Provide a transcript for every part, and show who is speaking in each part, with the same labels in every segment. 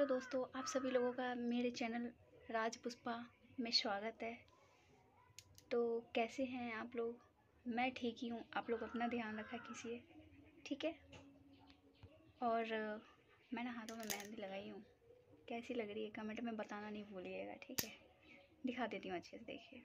Speaker 1: Hello दोस्तों, आप सभी लोगों का मेरे चैनल राज पुष्पा में स्वागत है। तो कैसे हैं आप लोग? मैं ठीक ही हूँ। आप लोग अपना ध्यान रखा कीजिए, ठीक है। और मैंने हाथों में मेहंदी लगाई हूँ। कैसी लग रही है कमेंट में बताना नहीं भूलिएगा, ठीक है। दिखा देती हूँ अच्छे से, देखिए।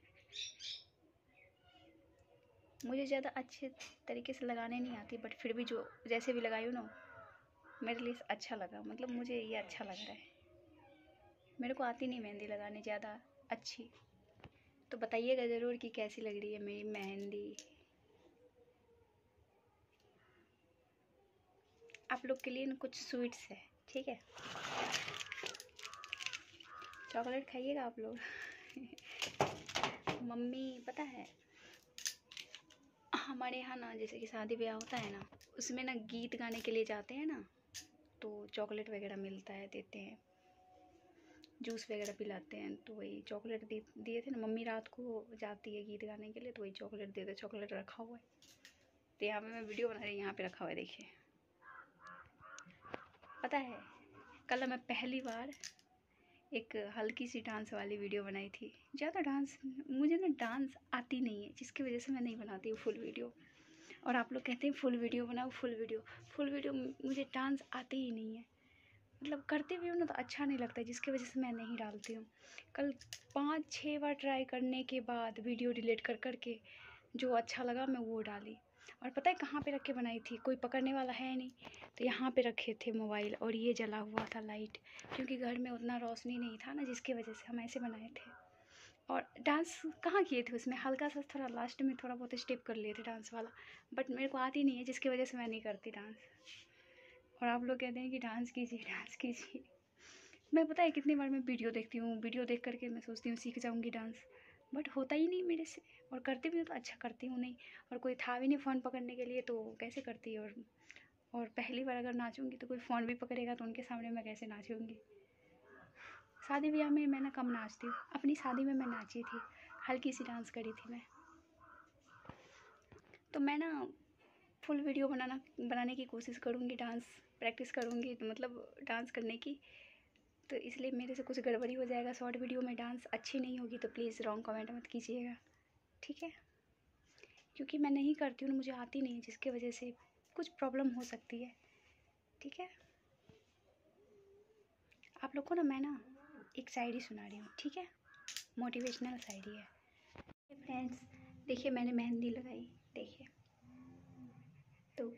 Speaker 1: मुझे ज़्यादा अच्छे तरीके से लगाने नहीं आती, बट फिर भी जो जैसे भी लगाई हूँ ना, मेरे लिए अच्छा लगा। मतलब मुझे ये अच्छा लग रहा है। मेरे को आती नहीं मेहंदी लगाने ज़्यादा अच्छी, तो बताइएगा ज़रूर कि कैसी लग रही है मेरी मेहंदी। आप लोग के लिए ना कुछ स्वीट्स है, ठीक है। चॉकलेट खाइएगा आप लोग। मम्मी पता है, हमारे यहाँ ना जैसे कि शादी ब्याह होता है ना, उसमें ना गीत गाने के लिए जाते हैं ना, तो चॉकलेट वगैरह मिलता है, देते हैं, जूस वगैरह पिलाते हैं। तो वही चॉकलेट दिए थे ना। मम्मी रात को जाती है गीत गाने के लिए, तो वही चॉकलेट दे दे। चॉकलेट रखा हुआ है, तो यहाँ पे मैं वीडियो बना रही हूँ, यहाँ पे रखा हुआ है, देखिए। पता है, कल मैं पहली बार एक हल्की सी डांस वाली वीडियो बनाई थी। ज़्यादा डांस मुझे ना डांस आती नहीं है, जिसकी वजह से मैं नहीं बनाती हूँ फुल वीडियो। और आप लोग कहते हैं फुल वीडियो बनाओ, फुल वीडियो मुझे डांस आती ही नहीं है। मतलब करते भी हूँ ना तो अच्छा नहीं लगता है, जिसकी वजह से मैं नहीं डालती हूँ। कल 5-6 बार ट्राई करने के बाद वीडियो डिलीट कर करके जो अच्छा लगा मैं वो डाली। और पता है कहाँ पे रख के बनाई थी? कोई पकड़ने वाला है नहीं, तो यहाँ पे रखे थे मोबाइल, और ये जला हुआ था लाइट, क्योंकि घर में उतना रोशनी नहीं था ना, जिसकी वजह से हम ऐसे बनाए थे। और डांस कहाँ किए थे उसमें, हल्का सा थोड़ा लास्ट में थोड़ा बहुत स्टेप कर लिए थे डांस वाला, बट मेरे को आती नहीं है, जिसकी वजह से मैं नहीं करती डांस। और आप लोग कहते हैं कि डांस कीजिए, डांस कीजिए। मैं पता है कितनी बार मैं वीडियो देखती हूँ, वीडियो देख करके मैं सोचती हूँ सीख जाऊँगी डांस, बट होता ही नहीं मेरे से। और करती भी हूँ तो अच्छा करती हूँ नहीं, और कोई था भी नहीं फ़ोन पकड़ने के लिए, तो कैसे करती। और पहली बार अगर नाचूंगी तो कोई फ़ोन भी पकड़ेगा, तो उनके सामने मैं कैसे नाचूंगी। शादी ब्याह में मैं ना कम नाचती हूँ। अपनी शादी में मैं नाची थी, हल्की सी डांस करी थी मैं। तो मैं ना फुल वीडियो बनाने की कोशिश करूँगी, डांस प्रैक्टिस करूँगी, तो मतलब डांस करने की। तो इसलिए मेरे से कुछ गड़बड़ी हो जाएगा, शॉर्ट वीडियो में डांस अच्छी नहीं होगी, तो प्लीज़ रॉन्ग कमेंट मत कीजिएगा, ठीक है। क्योंकि मैं नहीं करती हूँ, मुझे आती नहीं है, जिसकी वजह से कुछ प्रॉब्लम हो सकती है, ठीक है। आप लोग को ना मैं ना एक शायरी सुना रही हूँ, ठीक है। मोटिवेशनल शायरी है। फ्रेंड्स देखिए, मैंने मेहंदी लगाई, देखिए। तो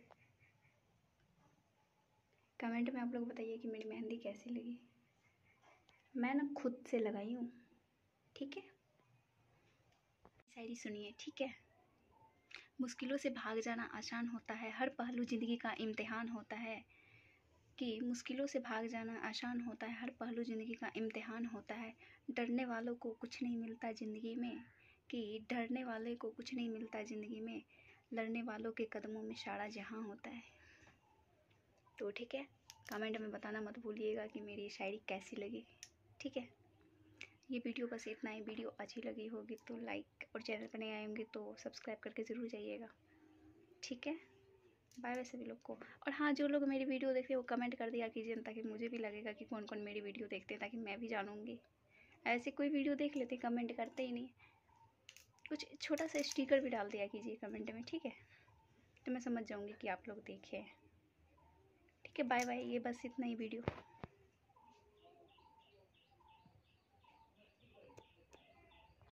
Speaker 1: कमेंट में आप लोग बताइए कि मेरी मेहंदी कैसी लगी। मैं ना खुद से लगाई हूँ, ठीक है। शायरी सुनिए, ठीक है। मुश्किलों से भाग जाना आसान होता है, हर पहलू ज़िंदगी का इम्तिहान होता है। कि मुश्किलों से भाग जाना आसान होता है, हर पहलू ज़िंदगी का इम्तिहान होता है। डरने वालों को कुछ नहीं मिलता ज़िंदगी में, कि डरने वाले को कुछ नहीं मिलता ज़िंदगी में, लड़ने वालों के कदमों में सारा जहां होता है। तो ठीक है, कमेंट में बताना मत भूलिएगा कि मेरी शायरी कैसी लगी, ठीक है। ये वीडियो बस इतना ही। वीडियो अच्छी लगी होगी तो लाइक, और चैनल पर नए आए होंगे तो सब्सक्राइब करके ज़रूर जाइएगा, ठीक है। बाय बाय सभी लोग को। और हाँ, जो लोग मेरी वीडियो देखते हैं वो कमेंट कर दिया कीजिए, ताकि मुझे भी लगेगा कि कौन कौन मेरी वीडियो देखते हैं, ताकि मैं भी जानूँगी। ऐसे कोई वीडियो देख लेते, कमेंट करते ही नहीं। कुछ छोटा सा स्टिकर भी डाल दिया कीजिए कमेंट में, ठीक है, तो मैं समझ जाऊँगी कि आप लोग देखे हैं, ठीक है। Bye bye. ये बस इतना ही वीडियो।